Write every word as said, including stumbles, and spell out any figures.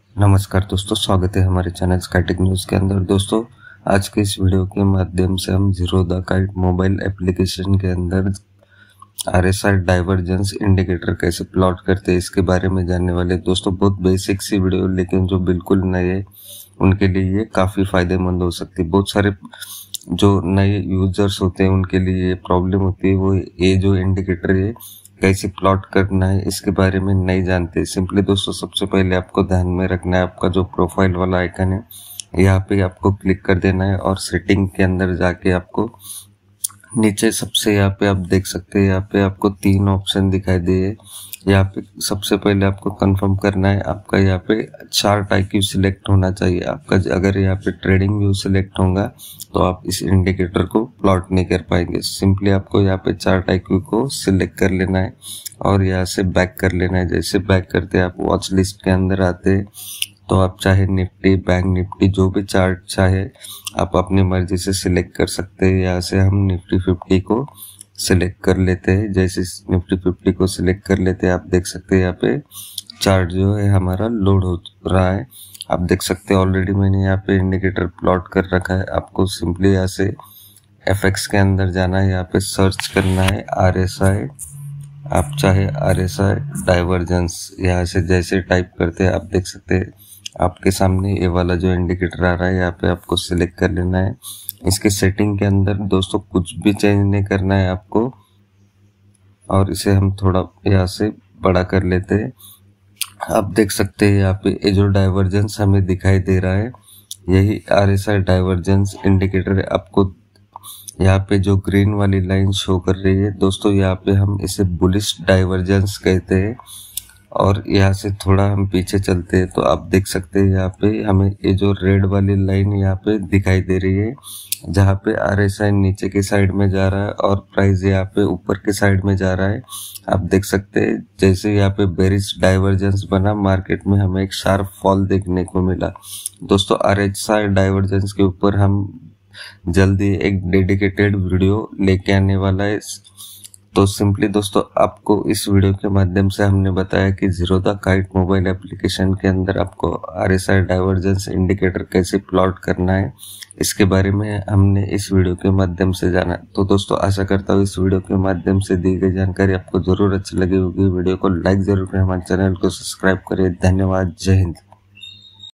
नमस्कार दोस्तों, स्वागत है हमारे चैनल स्काईटेक न्यूज़ के अंदर। दोस्तों, आज के इस वीडियो के माध्यम से हम Zerodha Kite mobile application के अंदर आरएसआई डाइवर्जेंस इंडिकेटर कैसे प्लॉट करते हैं इसके बारे में जानने वाले। दोस्तों, बहुत बेसिक सी वीडियो, लेकिन जो बिल्कुल नए उनके लिए ये काफ़ी फायदेमंद हो सकती है। बहुत सारे जो नए यूजर्स होते हैं उनके लिए ये प्रॉब्लम होती है, वो ये जो इंडिकेटर है कैसे प्लॉट करना है इसके बारे में नहीं जानते। सिंपली दोस्तों, सबसे पहले आपको ध्यान में रखना है, आपका जो प्रोफाइल वाला आइकन है यहाँ पे आपको क्लिक कर देना है और सेटिंग के अंदर जाके आपको नीचे सबसे यहाँ पे आप देख सकते हैं, यहाँ पे आपको तीन ऑप्शन दिखाई दे। यहाँ पे सबसे पहले आपको कंफर्म करना है, आपका यहाँ पे चार्ट आईक्यू सिलेक्ट होना चाहिए। आपका अगर यहाँ पे ट्रेडिंग व्यू सिलेक्ट होगा तो आप इस इंडिकेटर को प्लॉट नहीं कर पाएंगे। सिंपली आपको यहाँ पे चार्ट आईक्यू को सिलेक्ट कर लेना है और यहाँ से बैक कर लेना है। जैसे बैक करते हैं आप वॉच लिस्ट के अंदर आते हैं तो आप चाहे निफ्टी, बैंक निफ्टी, जो भी चार्ट चाहे आप अपनी मर्जी से सिलेक्ट कर सकते हैं। यहाँ से हम निफ्टी फिफ्टी को सिलेक्ट कर लेते हैं। जैसे निफ्टी फिफ्टी को सिलेक्ट कर लेते हैं, आप देख सकते हैं यहाँ पे चार्ट जो है हमारा लोड हो रहा है। आप देख सकते हैं ऑलरेडी मैंने यहाँ पे इंडिकेटर प्लॉट कर रखा है। आपको सिंपली यहाँ से एफएक्स के अंदर जाना है, यहाँ पे सर्च करना है आरएसआई। आप चाहे आरएसआई डाइवर्जेंस यहाँ से जैसे टाइप करते हैं, आप देख सकते हैं आपके सामने ये वाला जो इंडिकेटर आ रहा है, यहाँ पे आपको सिलेक्ट कर लेना है। इसके सेटिंग के अंदर दोस्तों कुछ भी चेंज नहीं करना है आपको, और इसे हम थोड़ा यहाँ से बड़ा कर लेते हैं। आप देख सकते हैं यहाँ पे ये जो डाइवर्जेंस हमें दिखाई दे रहा है यही आरएसआई डाइवर्जेंस इंडिकेटर है। आपको यहाँ पे जो ग्रीन वाली लाइन शो कर रही है दोस्तों, यहाँ पे हम इसे बुलिश डाइवर्जेंस कहते हैं। और यहाँ से थोड़ा हम पीछे चलते हैं तो आप देख सकते हैं यहाँ पे हमें ये जो रेड वाली लाइन यहाँ पे दिखाई दे रही है, जहाँ पे आरएसआई नीचे के साइड में जा रहा है और प्राइस यहाँ पे ऊपर के साइड में जा रहा है। आप देख सकते हैं जैसे यहाँ पे बेरिश डाइवर्जेंस बना, मार्केट में हमें एक शार्प फॉल देखने को मिला। दोस्तों, आरएसआई डाइवर्जेंस के ऊपर हम जल्दी एक डेडिकेटेड वीडियो लेके आने वाला है। तो सिंपली दोस्तों, आपको इस वीडियो के माध्यम से हमने बताया कि Zerodha Kite mobile application के अंदर आपको आरएसआई डाइवर्जेंस इंडिकेटर कैसे प्लॉट करना है इसके बारे में हमने इस वीडियो के माध्यम से जाना। तो दोस्तों, आशा करता हूँ इस वीडियो के माध्यम से दी गई जानकारी आपको जरूर अच्छी लगी होगी। वीडियो को लाइक जरूर करें, हमारे चैनल को सब्सक्राइब करें। धन्यवाद, जय हिंद।